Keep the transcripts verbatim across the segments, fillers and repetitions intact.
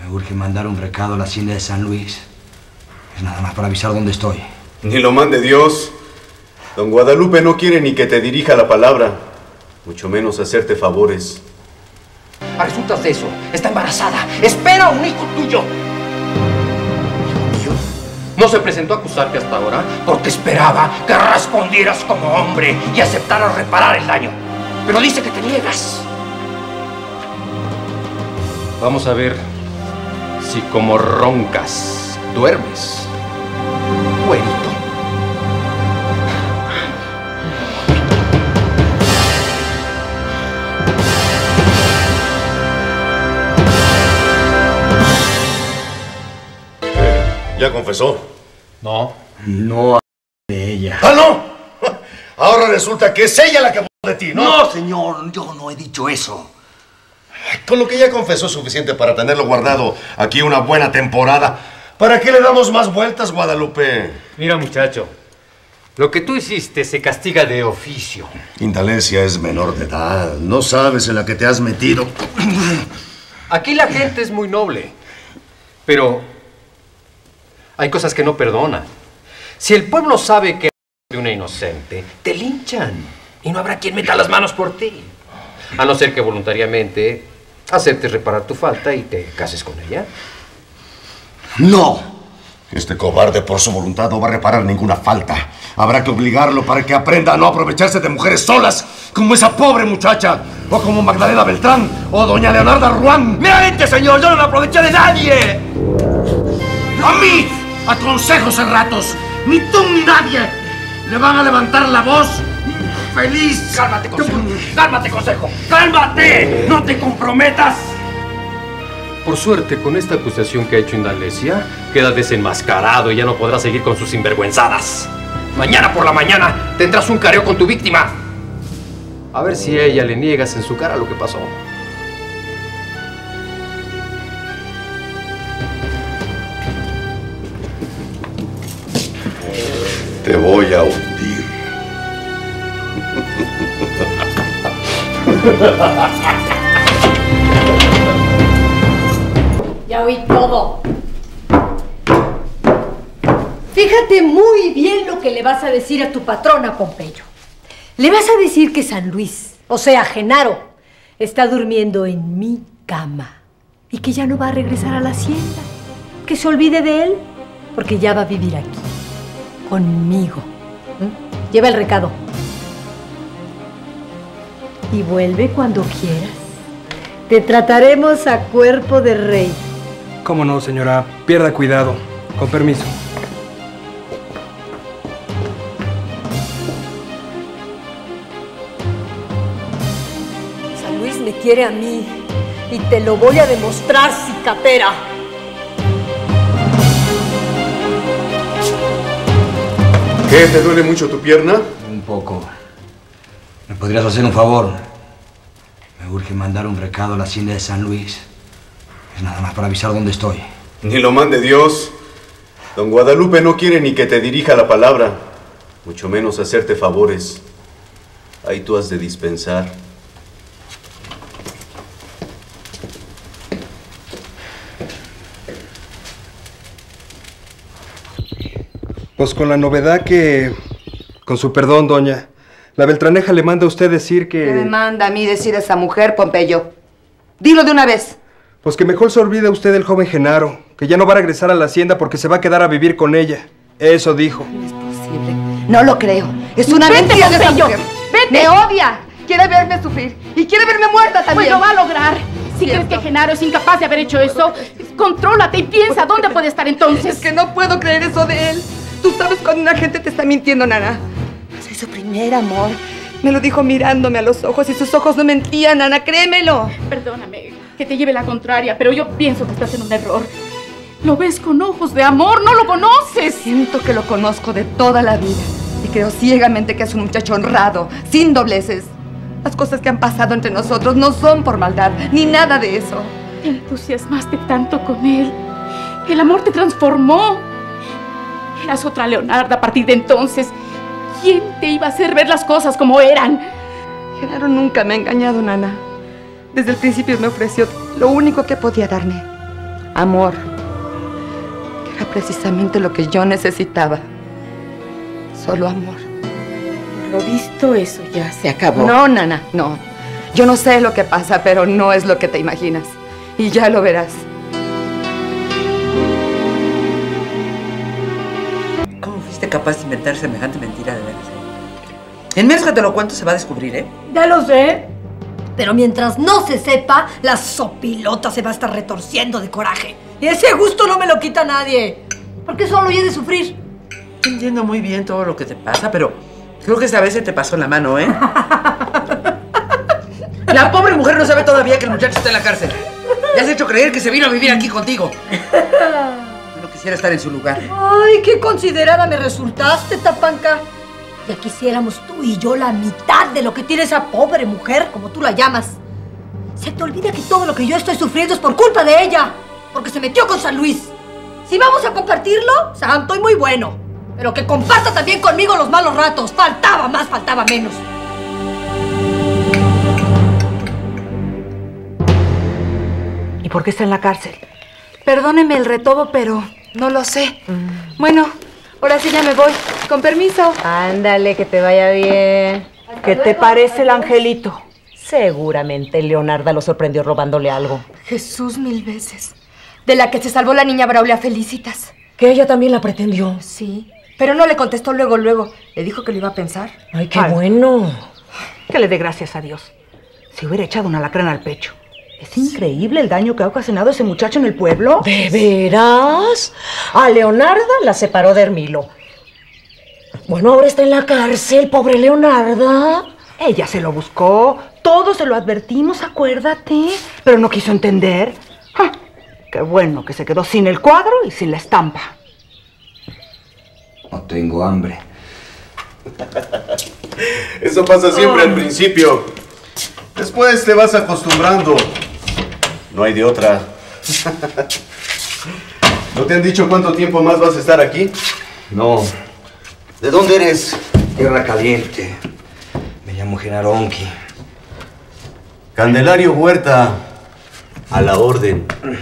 Me urge mandar un recado a la hacienda de San Luis. Es nada más para avisar dónde estoy. Ni lo mande Dios. Don Guadalupe no quiere ni que te dirija la palabra, mucho menos hacerte favores. A resultas de eso, está embarazada. Espera un hijo tuyo. ¿Hijo mío? No se presentó a acusarte hasta ahora porque esperaba que respondieras como hombre y aceptaras reparar el daño. Pero dice que te niegas. Vamos a ver si como roncas duermes, güerito. ¿Ya confesó? No. No de ella. ¡Ah, no! Ahora resulta que es ella la que abusó de ti, ¿no? No, señor, yo no he dicho eso. Con lo que ya confesó es suficiente para tenerlo guardado aquí una buena temporada. ¿Para qué le damos más vueltas, Guadalupe? Mira, muchacho, lo que tú hiciste se castiga de oficio. Indalecia es menor de edad. No sabes en la que te has metido. Aquí la gente es muy noble, pero hay cosas que no perdonan. Si el pueblo sabe que eres una inocente, te linchan y no habrá quien meta las manos por ti. A no ser que voluntariamente aceptes reparar tu falta y te cases con ella. ¡No! Este cobarde por su voluntad no va a reparar ninguna falta. Habrá que obligarlo para que aprenda a no aprovecharse de mujeres solas, como esa pobre muchacha, o como Magdalena Beltrán, o doña Leonarda Ruán. ¡Mira, señor! ¡Yo no me aproveché de nadie! ¡A mí! ¡A consejos en ratos! ¡Ni tú ni nadie le van a levantar la voz! ¡Feliz! ¡Cálmate, consejo! ¡Cálmate, consejo! ¡Cálmate! ¡No te comprometas! Por suerte, con esta acusación que ha hecho Indalecia, queda desenmascarado y ya no podrá seguir con sus sinvergüenzadas. Mañana por la mañana tendrás un careo con tu víctima. A ver si a ella le niegas en su cara lo que pasó. Te voy a hundir. Ya oí todo. Fíjate muy bien lo que le vas a decir a tu patrona, Pompeyo. Le vas a decir que San Luis, o sea, Genaro, está durmiendo en mi cama y que ya no va a regresar a la hacienda. Que se olvide de él, porque ya va a vivir aquí, conmigo. ¿Mm? Lleva el recado. Y vuelve cuando quieras. Te trataremos a cuerpo de rey. ¿Cómo no, señora? Pierda cuidado. Con permiso. San Luis me quiere a mí y te lo voy a demostrar, cicatera. ¿Qué? ¿Te duele mucho tu pierna? Un poco. ¿Me podrías hacer un favor? Me urge mandar un recado a la hacienda de San Luis. Es nada más para avisar dónde estoy. Ni lo mande Dios. Don Guadalupe no quiere ni que te dirija la palabra, mucho menos hacerte favores. Ahí tú has de dispensar. Pues con la novedad que, con su perdón, doña, la Beltraneja le manda a usted decir que... ¿Qué me manda a mí decir a esa mujer, Pompeyo? Dilo de una vez. Pues que mejor se olvide usted del joven Genaro, que ya no va a regresar a la hacienda porque se va a quedar a vivir con ella. Eso dijo. No es posible. No lo creo. Es una Vete, mentira de esa Pompeyo. mujer. Vete. Me odia. Quiere verme sufrir. Y quiere verme muerta también. Pues lo va a lograr. Si Cierto. crees que Genaro es incapaz de haber hecho eso, contrólate y piensa dónde puede estar entonces. Es que no puedo creer eso de él. Tú sabes cuando una gente te está mintiendo, Nana. Soy su primer amor. Me lo dijo mirándome a los ojos y sus ojos no mentían, Nana. Créemelo. Perdóname que te lleve la contraria, pero yo pienso que estás en un error. Lo ves con ojos de amor, no lo conoces. Siento que lo conozco de toda la vida y creo ciegamente que es un muchacho honrado, sin dobleces. Las cosas que han pasado entre nosotros no son por maldad, ni nada de eso. Te entusiasmaste tanto con él. El amor te transformó. Eras otra Leonarda a partir de entonces. ¿Quién te iba a hacer ver las cosas como eran? Genaro nunca me ha engañado, Nana. Desde el principio me ofreció lo único que podía darme. Amor. Que era precisamente lo que yo necesitaba. Solo amor. Por lo visto, eso ya se acabó. No, Nana, no. Yo no sé lo que pasa, pero no es lo que te imaginas. Y ya lo verás. ¿Cómo fuiste capaz de inventar semejante mentira de veras? En menos que te lo cuento se va a descubrir, ¿eh? Ya lo sé. Pero mientras no se sepa, la sopilota se va a estar retorciendo de coraje. Y ese gusto no me lo quita nadie. Porque solo he de sufrir. Yo entiendo muy bien todo lo que te pasa, pero creo que esta vez se te pasó la mano, ¿eh? La pobre mujer no sabe todavía que el muchacho está en la cárcel. Le has hecho creer que se vino a vivir aquí contigo. No quisiera estar en su lugar. Ay, qué considerada me resultaste, Tapanca. Ya quisiéramos tú y yo la mitad de lo que tiene esa pobre mujer, como tú la llamas. Se te olvida que todo lo que yo estoy sufriendo es por culpa de ella, porque se metió con San Luis. Si vamos a compartirlo, santo y muy bueno. Pero que comparta también conmigo los malos ratos. Faltaba más, faltaba menos. ¿Y por qué está en la cárcel? Perdóneme el retobo, pero no lo sé. Mm. Bueno, ahora sí ya me voy. Con permiso. Ándale, que te vaya bien. ¿Qué te parece el angelito? Seguramente Leonarda lo sorprendió robándole algo. Jesús mil veces. De la que se salvó la niña Braulio Felicitas. ¿Que ella también la pretendió? Sí, pero no le contestó luego, luego. Le dijo que lo iba a pensar. Ay, qué Ay. bueno. Que le dé gracias a Dios. Si hubiera echado una alacrán al pecho. Es increíble el daño que ha ocasionado ese muchacho en el pueblo. ¿De veras? A Leonarda la separó de Hermilo. Bueno, ahora está en la cárcel, pobre Leonarda. Ella se lo buscó, todos se lo advertimos, acuérdate. Pero no quiso entender. ¡Ah! Qué bueno que se quedó sin el cuadro y sin la estampa. No tengo hambre. Eso pasa siempre oh. al principio. Después te vas acostumbrando. No hay de otra. ¿No te han dicho cuánto tiempo más vas a estar aquí? No. ¿De dónde eres? Tierra Caliente. Me llamo Genaro Onqui. Candelario Huerta. A la orden.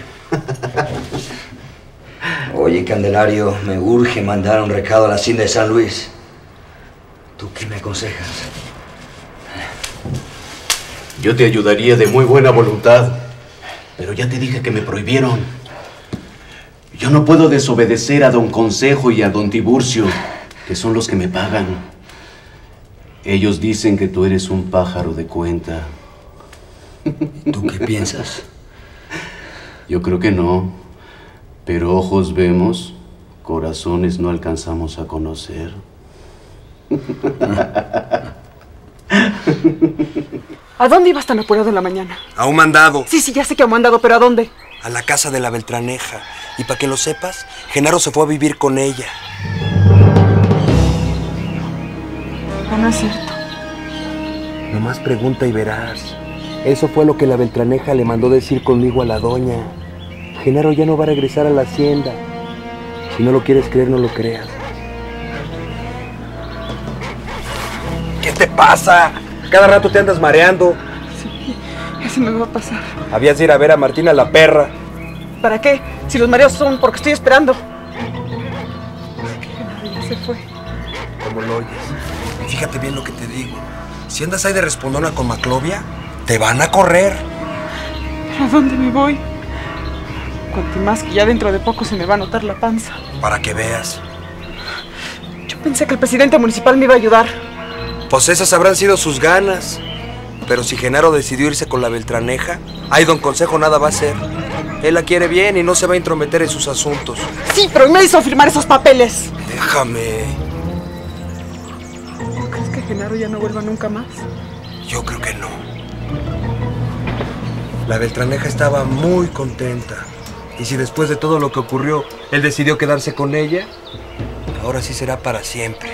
Oye, Candelario, me urge mandar un recado a la hacienda de San Luis. ¿Tú qué me aconsejas? Yo te ayudaría de muy buena voluntad, pero ya te dije que me prohibieron. Yo no puedo desobedecer a don Consejo y a don Tiburcio, que son los que me pagan. Ellos dicen que tú eres un pájaro de cuenta. ¿Tú qué piensas? Yo creo que no, pero ojos vemos, corazones no alcanzamos a conocer. ¿A dónde ibas tan apurado en la mañana? A un mandado. Sí, sí, ya sé que a un mandado, pero ¿a dónde? A la casa de la Beltraneja. Y para que lo sepas, Genaro se fue a vivir con ella. No, no es cierto. Nomás pregunta y verás. Eso fue lo que la Beltraneja le mandó decir conmigo a la doña. Genaro ya no va a regresar a la hacienda. Si no lo quieres creer, no lo creas. ¿Qué te pasa? Cada rato te andas mareando. Sí, eso me va a pasar. Habías de ir a ver a Martina la perra. ¿Para qué? Si los mareos son porque estoy esperando. Genaro ya se fue. Como lo oyes. Fíjate bien lo que te digo. Si andas ahí de respondona con Maclovia, te van a correr. ¿Pero a dónde me voy? Cuanto más que ya dentro de poco se me va a notar la panza. Para que veas. Yo pensé que el presidente municipal me iba a ayudar. Pues esas habrán sido sus ganas. Pero si Genaro decidió irse con la Beltraneja, ahí don Consejo nada va a hacer. Él la quiere bien y no se va a intrometer en sus asuntos. Sí, pero él me hizo firmar esos papeles. Déjame. ¿No crees que Genaro ya no vuelva nunca más? Yo creo que no. La Beltraneja estaba muy contenta. Y si después de todo lo que ocurrió, él decidió quedarse con ella, ahora sí será para siempre.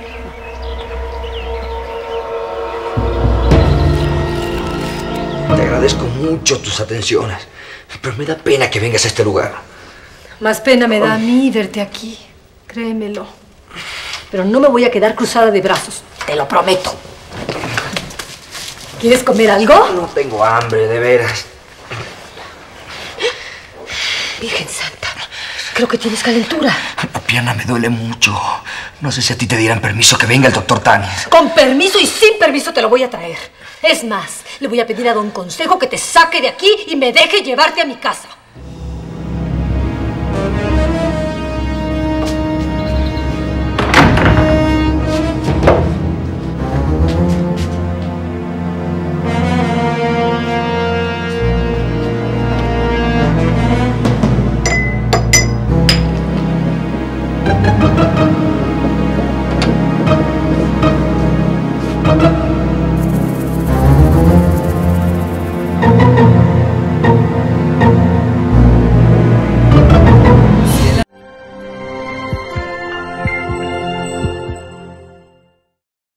Te agradezco mucho tus atenciones, pero me da pena que vengas a este lugar. Más pena me da a mí verte aquí, créemelo. Pero no me voy a quedar cruzada de brazos, te lo prometo. ¿Quieres comer algo? No tengo hambre, de veras. Virgen Santa, creo que tienes calentura. La pierna me duele mucho. No sé si a ti te dieran permiso que venga el doctor Tanis. Con permiso y sin permiso te lo voy a traer. Es más, le voy a pedir a don Consejo que te saque de aquí y me deje llevarte a mi casa.